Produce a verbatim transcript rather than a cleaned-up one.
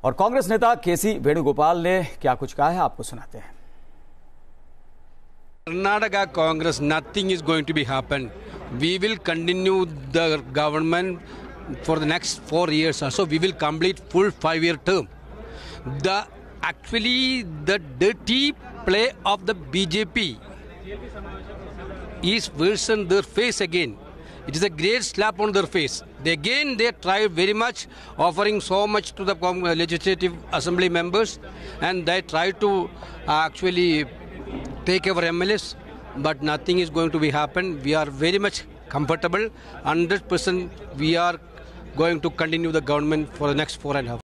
और कांग्रेस नेता के सी वेणुगोपाल ने क्या कुछ कहा है, आपको सुनाते हैं। Karnataka Congress, nothing is going to be happen. We will continue the government for the next four years or so. We will complete full five-year term. The actually the dirty play of the B J P is worse on their face again. It is a great slap on their face. They, again, they tried very much, offering so much to the legislative assembly members, and they tried to uh, actually take our M L S, but nothing is going to be happen. We are very much comfortable. one hundred percent we are going to continue the government for the next four and a half.